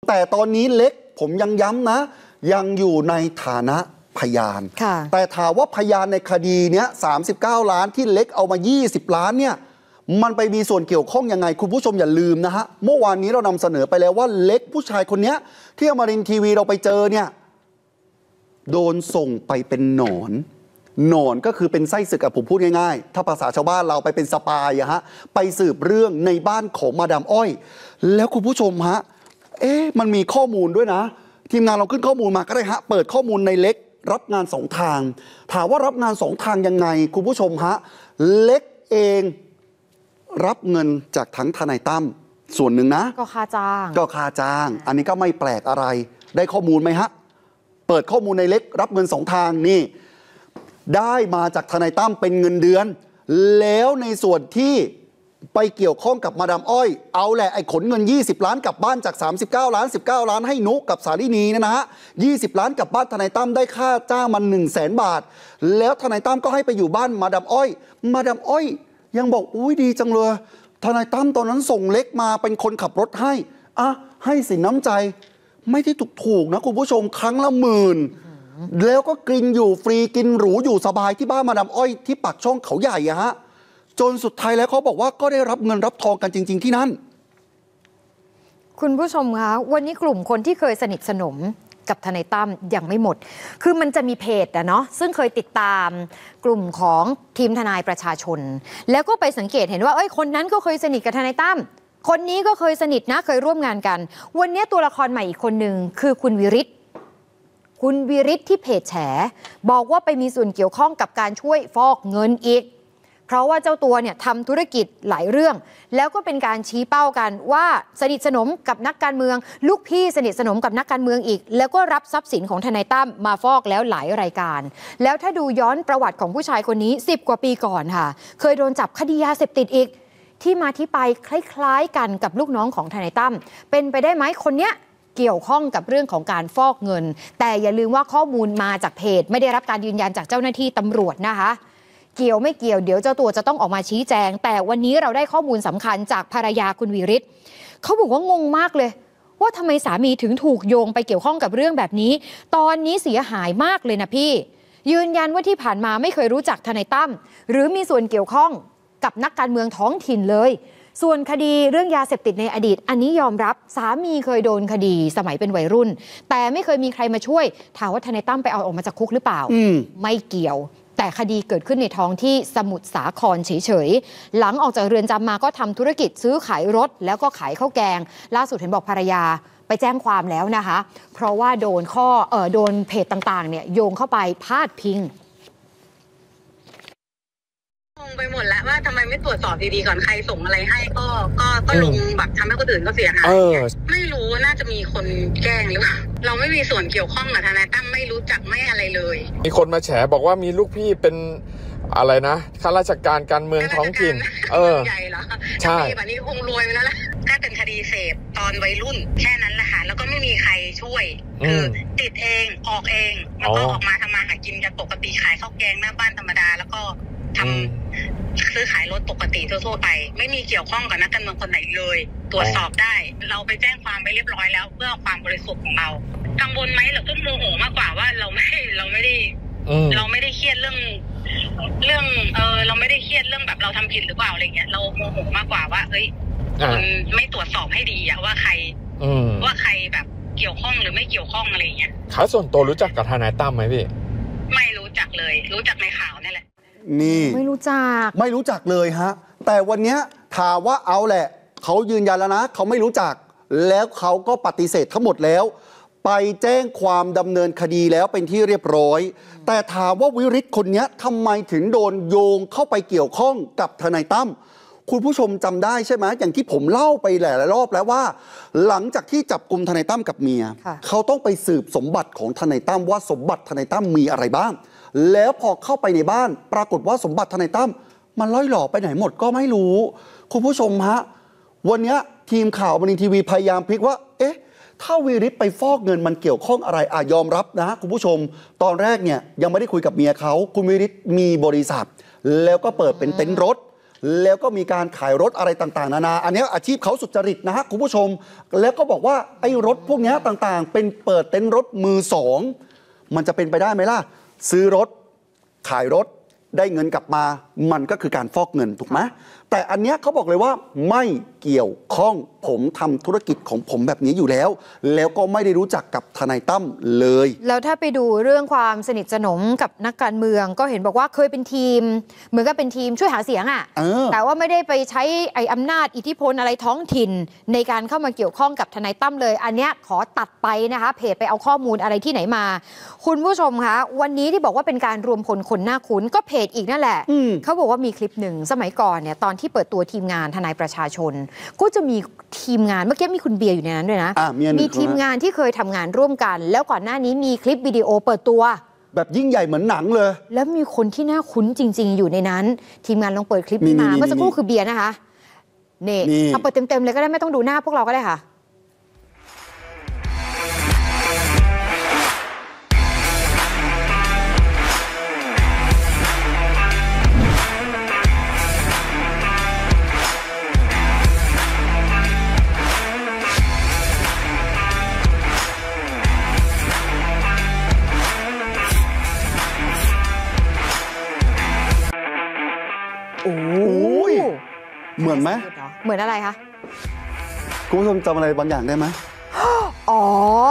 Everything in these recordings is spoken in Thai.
แต่ตอนนี้เล็กผมยังย้ำนะยังอยู่ในฐานะพยานแต่ถามว่าพยานในคดีเนี้ย39 ล้านที่เล็กเอามา20 ล้านเนี่ยมันไปมีส่วนเกี่ยวข้องยังไงคุณผู้ชมอย่าลืมนะฮะเมื่อวานนี้เรานำเสนอไปแล้วว่าเล็กผู้ชายคนนี้ที่อมรินทร์ทีวีเราไปเจอเนี่ยโดนส่งไปเป็นหนอนก็คือเป็นไส้ศึกผมพูดง่ายๆถ้าภาษาชาวบ้านเราไปเป็นสปายอะฮะไปสืบเรื่องในบ้านของมาดามอ้อยแล้วคุณผู้ชมฮะมันมีข้อมูลด้วยนะทีมงานเราขึ้นข้อมูลมาก็ได้ฮะเปิดข้อมูลในเล็กรับงาน2 ทางถามว่ารับงาน2 ทางยังไงคุณผู้ชมฮะเล็กเองรับเงินจากทั้งทนายตั้มส่วนหนึ่งนะก็ค่าจ้างอันนี้ก็ไม่แปลกอะไรได้ข้อมูลไหมฮะเปิดข้อมูลในเล็กรับเงิน2 ทางนี่ได้มาจากทนายตั้มเป็นเงินเดือนแล้วในส่วนที่ไปเกี่ยวข้องกับมาดามอ้อยเอาแหละไอ้ขนเงิน20 ล้านกลับบ้านจาก39 ล้าน19 ล้านให้นุกับสาลินีนะฮะ20 ล้านกลับบ้านทนายตั้มได้ค่าจ้างมัน100,000 บาทแล้วทนายตั้มก็ให้ไปอยู่บ้านมาดามอ้อยยังบอกอุ้ยดีจังเลยทนายตั้มตอนนั้นส่งเล็กมาเป็นคนขับรถให้สินน้ำใจไม่ได้ถูกนะคุณผู้ชมครั้งละ10,000แล้วก็กินอยู่ฟรีกินหรูอยู่สบายที่บ้านมาดามอ้อยที่ปากช่องเขาใหญ่อะฮะจนสุดท้ายแล้วเขาบอกว่าก็ได้รับเงินรับทองกันจริงๆที่นั่นคุณผู้ชมคะวันนี้กลุ่มคนที่เคยสนิทสนมกับทนายตั้มยังไม่หมดคือมันจะมีเพจเนาะซึ่งเคยติดตามกลุ่มของทีมทนายประชาชนแล้วก็ไปสังเกตเห็นว่าคนนั้นก็เคยสนิทกับทนายตั้มคนนี้ก็เคยสนิทนะเคยร่วมงานกันวันนี้ตัวละครใหม่อีกคนหนึ่งคือคุณวิริศที่เพจแฉบอกว่าไปมีส่วนเกี่ยวข้องกับการช่วยฟอกเงินอีกเพราะว่าเจ้าตัวเนี่ยทำธุรกิจหลายเรื่องแล้วก็เป็นการชี้เป้ากันว่าสนิทสนมกับนักการเมืองลูกพี่สนิทสนมกับนักการเมืองอีกแล้วก็รับทรัพย์สินของทนายตั้มมาฟอกแล้วหลายรายการแล้วถ้าดูย้อนประวัติของผู้ชายคนนี้10 กว่าปีก่อนค่ะเคยโดนจับคดียาเสพติดอีกที่มาที่ไปคล้ายๆกันกับลูกน้องของทนายตั้มเป็นไปได้ไหมคนเนี้ยเกี่ยวข้องกับเรื่องของการฟอกเงินแต่อย่าลืมว่าข้อมูลมาจากเพจไม่ได้รับการยืนยันจากเจ้าหน้าที่ตำรวจนะคะเกี่ยวไม่เกี่ยวเดี๋ยวเจ้าตัวจะต้องออกมาชี้แจงแต่วันนี้เราได้ข้อมูลสำคัญจากภรรยาคุณวิริศเขาบอกว่างงมากเลยว่าทำไมสามีถึงถูกโยงไปเกี่ยวข้องกับเรื่องแบบนี้ตอนนี้เสียหายมากเลยนะพี่ยืนยันว่าที่ผ่านมาไม่เคยรู้จักทนายตั้มหรือมีส่วนเกี่ยวข้องกับนักการเมืองท้องถิ่นเลยส่วนคดีเรื่องยาเสพติดในอดีตอันนี้ยอมรับสามีเคยโดนคดีสมัยเป็นวัยรุ่นแต่ไม่เคยมีใครมาช่วยถามว่าทนายตั้มไปเอาออกมาจากคุกหรือเปล่าไม่เกี่ยวแต่คดีเกิดขึ้นในท้องที่สมุทรสาครเฉยๆหลังออกจากเรือนจำมาก็ทำธุรกิจซื้อขายรถแล้วก็ขายข้าวแกงล่าสุดเห็นบอกภรรยาไปแจ้งความแล้วนะคะเพราะว่าโดนเพจต่างๆเนี่ยโยงเข้าไปพาดพิงงงไปหมดแล้วว่าทำไมไม่ตรวจสอบดีๆก่อนใครส่งอะไรให้ก็ลงแบบทำให้คนอื่นก็เสียหายไม่รู้น่าจะมีคนแกล้งหรือเปล่าเราไม่มีส่วนเกี่ยวข้องกับทนายตั้มไม่รู้จักไม่อะไรเลยมีคนมาแฉบอกว่ามีลูกพี่เป็นอะไรนะข้าราชการการเมืองท้องถิ่นใหญ่เหรอใช่แบบนี้คงรวยไปแล้วล่ะถ้าเป็นคดีเสพตอนวัยรุ่นแค่นั้นแหละค่ะแล้วก็ไม่มีใครช่วยคือติดเองออกเองแล้วก็ออกมาทำมาหากินกันปกติขายข้าวแกงหน้าบ้านธรรมดาแล้วก็ทำซื้อขายรถปกติทั่วไปไม่มีเกี่ยวข้องกับนักการเมืองคนไหนเลยตรวจสอบได้เราไปแจ้งความไปเรียบร้อยแล้วเพื่อความบริสุทธิ์ของเรากังวลไหมเราก็โมโหมากกว่าว่าเราไม่ได้เครียดเรื่องเราไม่ได้เครียดเรื่องแบบเราทำผิดหรือเปล่าอะไรเงี้ยเราโมโหมากกว่าว่ามันไม่ตรวจสอบให้ดีอะว่าใครแบบเกี่ยวข้องหรือไม่เกี่ยวข้องอะไรเงี้ยเขาส่วนตัวรู้จักกับทนายตั้มไหมพี่ไม่รู้จักเลยรู้จักในข่าวนี่แหละนี่ไม่รู้จักเลยฮะแต่วันนี้ถามว่าเอาแหละเขายืนยันแล้วนะเขาไม่รู้จักแล้วเขาก็ปฏิเสธทั้งหมดแล้วไปแจ้งความดำเนินคดีแล้วเป็นที่เรียบร้อยแต่ถามว่าวิริศคนนี้ทำไมถึงโดนโยงเข้าไปเกี่ยวข้องกับทนายตั้มคุณผู้ชมจำได้ใช่ไหมอย่างที่ผมเล่าไปหลายรอบแล้วว่าหลังจากที่จับกุมทนายตั้มกับเมียเขาต้องไปสืบสมบัติของทนายตั้มว่าสมบัติทนายตั้มมีอะไรบ้างแล้วพอเข้าไปในบ้านปรากฏว่าสมบัติทนายตั้มมันล่อยหล่อไปไหนหมดก็ไม่รู้คุณผู้ชมฮะวันนี้ทีมข่าวอมรินทร์ทีวีพยายามพลิกว่าถ้าวิริศไปฟอกเงินมันเกี่ยวข้องอะไรยอมรับนะคุณผู้ชมตอนแรกเนี่ยยังไม่ได้คุยกับเมียเขาคุณวิริศมีบริษัทแล้วก็เปิดเป็นเต็นท์รถแล้วก็มีการขายรถอะไรต่างๆนานาอันนี้อาชีพเขาสุจริตนะฮะคุณผู้ชมแล้วก็บอกว่าไอ้รถพวกนี้ต่างๆเป็นเปิดเต็นท์รถมือสองมันจะเป็นไปได้ไหมล่ะซื้อรถขายรถได้เงินกลับมามันก็คือการฟอกเงินถูกไหมแต่อันเนี้ยเขาบอกเลยว่าไม่เกี่ยวข้องผมทำธุรกิจของผมแบบนี้อยู่แล้วแล้วก็ไม่ได้รู้จักกับทนายตั้มเลยแล้วถ้าไปดูเรื่องความสนิทสนมกับนักการเมืองก็เห็นบอกว่าเคยเป็นทีมเหมือนกับเป็นทีมช่วยหาเสียงอ่ะแต่ว่าไม่ได้ไปใช้ไอ้อำนาจอิทธิพลอะไรท้องถิ่นในการเข้ามาเกี่ยวข้องกับทนายตั้มเลยอันเนี้ยขอตัดไปนะคะเพจไปเอาข้อมูลอะไรที่ไหนมาคุณผู้ชมคะวันนี้ที่บอกว่าเป็นการรวมพลคนหน้าคุ้นก็เพจอีกนั่นแหละเขาบอกว่ามีคลิปหนึ่งสมัยก่อนเนี่ยตอนที่เปิดตัวทีมงานทนายประชาชนก็จะมีทีมงานเมื่อกี้มีคุณเบียร์อยู่ในนั้นด้วยนะมีทีมงานที่เคยทำงานร่วมกันแล้วก่อนหน้านี้มีคลิปวิดีโอเปิดตัวแบบยิ่งใหญ่เหมือนหนังเลยแล้วมีคนที่น่าคุ้นจริงๆอยู่ในนั้นทีมงานลองเปิดคลิปนี้มาเมื่อสักครู่คือเบียร์นะคะนี่เอาเปิดเต็มๆเลยก็ได้ไม่ต้องดูหน้าพวกเราก็ได้ค่ะเหมือนไหมเหมือนอะไรคะคุณผู้ชมจำอะไรบางอย่างได้ไหมอ๋อ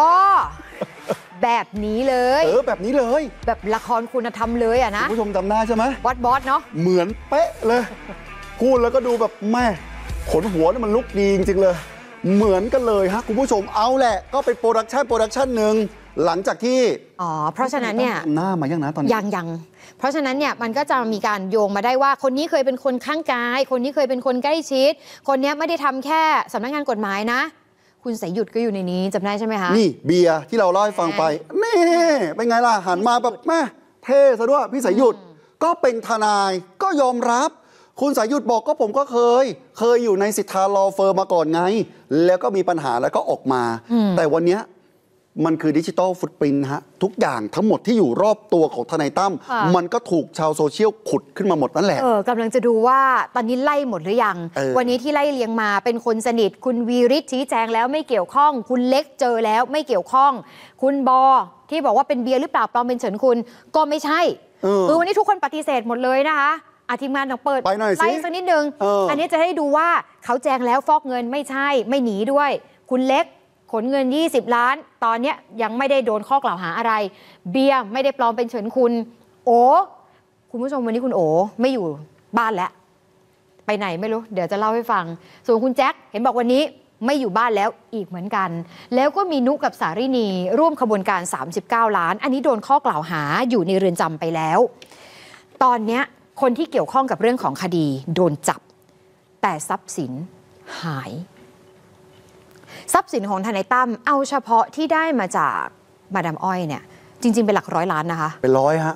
แบบนี้เลยแบบนี้เลยแบบละครคุณธรรมเลยอะนะคุณผู้ชมจำได้ใช่ไหมบอสเนาะเหมือนเป๊ะเลยพูดแล้วก็ดูแบบแม่ขนหัวนี่มันลุกดีจริงๆเลยเหมือนกันเลยฮะคุณผู้ชมเอาแหละก็เป็นโปรดักชันหนึ่งหลังจากที่เพราะฉะนั้นเนี่ยหน้ามายังนะตอนนี้ยังเพราะฉะนั้นเนี่ยมันก็จะมีการโยงมาได้ว่าคนนี้เคยเป็นคนข้างกายคนนี้เคยเป็นคนใกล้ชิดคนนี้ไม่ได้ทำแค่สำนักงานกฎหมายนะคุณสายหยุดก็อยู่ในนี้จำได้ใช่ไหมคะนี่เบียร์ที่เราเล่าให้ฟังไปนี่เป็นไงล่ะหันมาแบบแม่เท่ซะด้วยพี่สายหยุดก็เป็นทนายก็ยอมรับคุณสายหยุดบอกก็ผมก็เคยอยู่ในสิทธาลอเฟิร์มมาก่อนไงแล้วก็มีปัญหาแล้วก็ออกมาแต่วันนี้มันคือดิจิทัลฟุตปรินท์ฮะทุกอย่างทั้งหมดที่อยู่รอบตัวของทนายตั้มมันก็ถูกชาวโซเชียลขุดขึ้นมาหมดนั่นแหละกำลังจะดูว่าตอนนี้ไล่หมดหรือยังวันนี้ที่ไล่เลียงมาเป็นคนสนิทคุณวีริศชี้แจงแล้วไม่เกี่ยวข้องคุณเล็กเจอแล้วไม่เกี่ยวข้องคุณบอที่บอกว่าเป็นเบียร์หรือเปล่าปลอมเป็นเฉินคุณก็ไม่ใช่วันนี้ทุกคนปฏิเสธหมดเลยนะคะทีมงานต้องเปิดไล่สักนิดนึงอันนี้จะให้ดูว่าเขาแจงแล้วฟอกเงินไม่ใช่ไม่หนีด้วยคุณเล็กขนเงิน20 ล้านตอนนี้ยังไม่ได้โดนข้อกล่าวหาอะไรเบียร์ไม่ได้ปลอมเป็นเฉินคุณคุณผู้ชมวันนี้คุณโอไม่อยู่บ้านแล้วไปไหนไม่รู้เดี๋ยวจะเล่าให้ฟังส่วนคุณแจ็คเห็นบอกวันนี้ไม่อยู่บ้านแล้วอีกเหมือนกันแล้วก็มีนุกับสารินีร่วมขบวนการ39 ล้านอันนี้โดนข้อกล่าวหาอยู่ในเรือนจำไปแล้วตอนนี้คนที่เกี่ยวข้องกับเรื่องของคดีโดนจับแต่ทรัพย์สินหายทรัพย์สินของทนายตั้มเอาเฉพาะที่ได้มาจากมาดามอ้อยเนี่ยจริงๆเป็นหลักร้อยล้านนะคะเป็นร้อยฮะ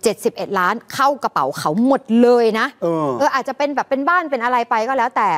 71 ล้านเข้ากระเป๋าเขาหมดเลยนะอาจจะเป็นแบบเป็นบ้านเป็นอะไรไปก็แล้วแต่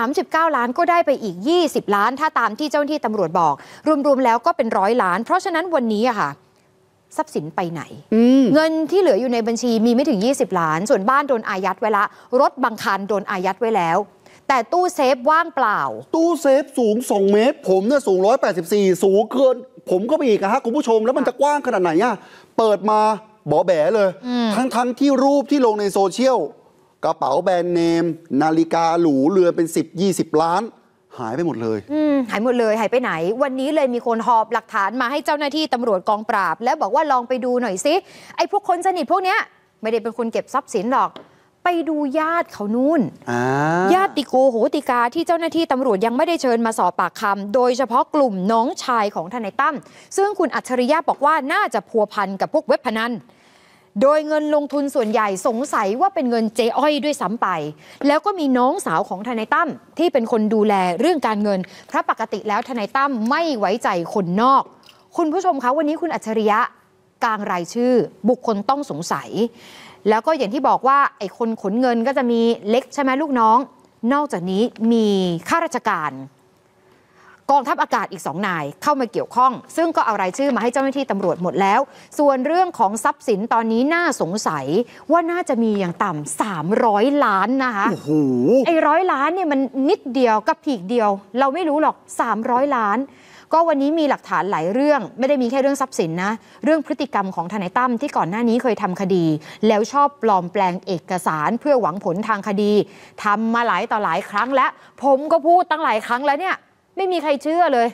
39 ล้านก็ได้ไปอีก20 ล้านถ้าตามที่เจ้าหน้าที่ตำรวจบอกรวมๆแล้วก็เป็น100 ล้านเพราะฉะนั้นวันนี้อะค่ะทรัพย์สินไปไหนเงินที่เหลืออยู่ในบัญชีมีไม่ถึง20 ล้านส่วนบ้านโดนอายัดไว้ละรถบางคันโดนอายัดไว้แล้วแต่ตู้เซฟว่างเปล่าตู้เซฟสูง2 เมตรผมเนี่ยสูง184สูงเกินผมก็ไปอีกฮะคุณผู้ชมแล้วมันจะกว้างขนาดไหนอ่ะเปิดมาบอแบเลยทั้งที่รูปที่ลงในโซเชียลกระเป๋าแบรนด์เนมนาฬิกาหรูเรือนเป็น10-20 ล้านหายไปหมดเลยหายหมดเลยหายไปไหนวันนี้เลยมีคนหอบหลักฐานมาให้เจ้าหน้าที่ตำรวจกองปราบแล้วบอกว่าลองไปดูหน่อยสิไอ้พวกคนสนิทพวกเนี้ยไม่ได้เป็นคนเก็บทรัพย์สินหรอกไปดูญาติเขานู่นญาติโกโหติกาที่เจ้าหน้าที่ตำรวจยังไม่ได้เชิญมาสอบปากคำโดยเฉพาะกลุ่มน้องชายของทนายตั้มซึ่งคุณอัจฉริยะบอกว่าน่าจะพัวพันกับพวกเว็บพนันโดยเงินลงทุนส่วนใหญ่สงสัยว่าเป็นเงินเจ๊อ้อยด้วยซ้ำไปแล้วก็มีน้องสาวของทนายตั้มที่เป็นคนดูแลเรื่องการเงินเพราะปกติแล้วทนายตั้มไม่ไว้ใจคนนอกคุณผู้ชมคะวันนี้คุณอัจฉริยะกางรายชื่อบุคคลต้องสงสัยแล้วก็อย่างที่บอกว่าไอ้คนขนเงินก็จะมีเล็กใช่ไหมลูกน้องนอกจากนี้มีข้าราชการกองทัพอากาศอีก2 นายเข้ามาเกี่ยวข้องซึ่งก็เอารายชื่อมาให้เจ้าหน้าที่ตำรวจหมดแล้วส่วนเรื่องของทรัพย์สินตอนนี้น่าสงสัยว่าน่าจะมีอย่างต่ำ300 ล้านนะคะโอ้โหไอ้100 ล้านเนี่ยมันนิดเดียวกับผีกเดียวเราไม่รู้หรอก300 ล้านก็วันนี้มีหลักฐานหลายเรื่องไม่ได้มีแค่เรื่องทรัพย์สินนะเรื่องพฤติกรรมของทนายตั้มที่ก่อนหน้านี้เคยทำคดีแล้วชอบปลอมแปลงเอกสารเพื่อหวังผลทางคดีทำมาหลายต่อหลายครั้งแล้วผมก็พูดตั้งหลายครั้งแล้วเนี่ยไม่มีใครเชื่อเลย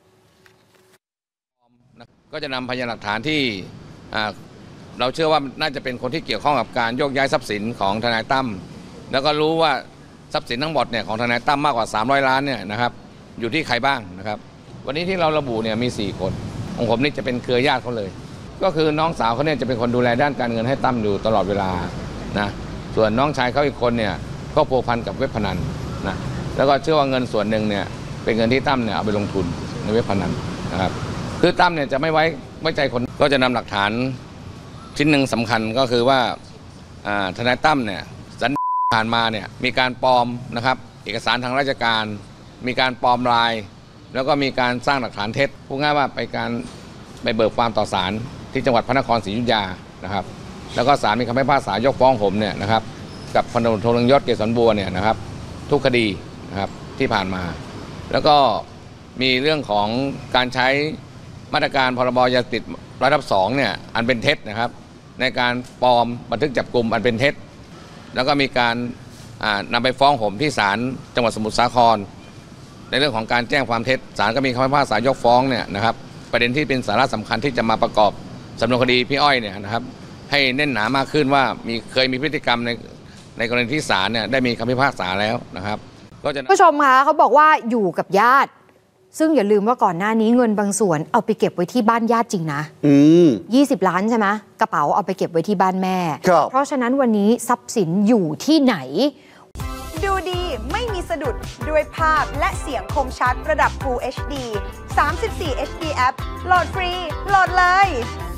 ก็จะนำพยานหลักฐานที่เราเชื่อว่าน่าจะเป็นคนที่เกี่ยวข้องกับการโยกย้ายทรัพย์สินของทนายตั้มแล้วก็รู้ว่าทรัพย์สินทั้งหมดเนี่ยของทนายตั้มมากกว่า300 ล้านเนี่ยนะครับอยู่ที่ใครบ้างนะครับวันนี้ที่เราระบุเนี่ยมี4 คนของผมนี่จะเป็นเครือญาติเขาเลยก็คือน้องสาวเขาเนี่ยจะเป็นคนดูแลด้านการเงินให้ตั้มอยู่ตลอดเวลานะส่วนน้องชายเขาอีกคนเนี่ยก็พัวพันกับเว็บพนันนะแล้วก็เชื่อว่าเงินส่วนหนึ่งเนี่ยเป็นเงินที่ตั้มเนี่ยเอาไปลงทุนในเว็บพนันนะครับคือตั้มเนี่ยจะไม่ไว้ใจคนก็จะนำหลักฐานชิ้นหนึ่งสำคัญก็คือว่าทนายตั้มเนี่ยสัญญาผ่านมาเนี่ยมีการปลอมนะครับเอกสารทางราชการมีการปลอมลายแล้วก็มีการสร้างหลักฐานเท็จพูดง่ายว่าไปเบิกความต่อศาลที่จังหวัดพระนครศรีอยุธยานะครับแล้วก็ศาลมีคำพิพากษายกฟ้องผมเนี่ยนะครับกับพันตำรวจโทเรืองยศเกษรบัวเนี่ยนะครับทุกคดีนะครับที่ผ่านมาแล้วก็มีเรื่องของการใช้มาตรการพรบยาเสพติด100/2เนี่ยอันเป็นเท็จนะครับในการปลอมบันทึกจับกุมอันเป็นเท็จแล้วก็มีการนำไปฟ้องผมที่ศาลจังหวัดสมุทรสาครในเรื่องของการแจ้งความเท็จศาลก็มีคำพิพากษายกฟ้องเนี่ยนะครับประเด็นที่เป็นสาระสำคัญที่จะมาประกอบสำนวนคดีพี่อ้อยเนี่ยนะครับให้แน่นหนามากขึ้นว่าเคยมีพฤติกรรมในกรณีที่ศาลเนี่ยได้มีคำพิพากษาแล้วนะครับก็จะผู้ชมคะเขาบอกว่าอยู่กับญาติซึ่งอย่าลืมว่าก่อนหน้านี้เงินบางส่วนเอาไปเก็บไว้ที่บ้านญาติจริงนะ20 ล้านใช่ไหมกระเป๋าเอาไปเก็บไว้ที่บ้านแม่เพราะฉะนั้นวันนี้ทรัพย์สินอยู่ที่ไหนดูดีไม่มีสะดุดด้วยภาพและเสียงคมชัดระดับ Full HD 34 HD App โหลดฟรีโหลดเลย